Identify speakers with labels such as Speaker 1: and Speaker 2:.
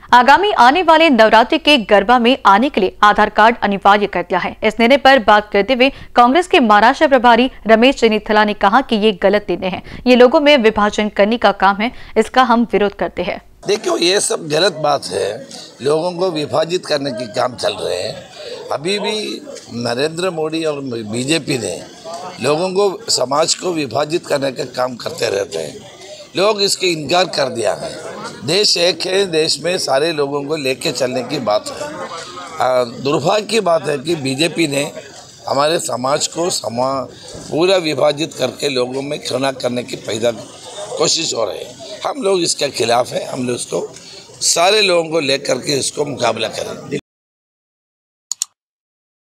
Speaker 1: आगामी आने वाले नवरात्रि के गरबा में आने के लिए आधार कार्ड अनिवार्य कर दिया है। इस निर्णय पर बात करते हुए कांग्रेस के महाराष्ट्र प्रभारी रमेश चेन्निथला ने कहा कि ये गलत निर्णय है, ये लोगों में विभाजन करने का काम है, इसका हम विरोध करते हैं।
Speaker 2: देखियो, ये सब गलत बात है। लोगों को विभाजित करने के काम चल रहे हैं। अभी भी नरेंद्र मोदी और बीजेपी ने लोगों को, समाज को विभाजित करने का काम करते रहते हैं। लोग इसके इनकार कर दिया है। देश एक है, देश में सारे लोगों को लेके चलने की बात है। दुर्भाग्य की बात है कि बीजेपी ने हमारे समाज को पूरा विभाजित करके लोगों में खिलौना करने की पैदा कोशिश हो रही है। हम लोग इसके खिलाफ हैं। हम लोग इसको सारे लोगों को लेकर के इसको मुकाबला करें।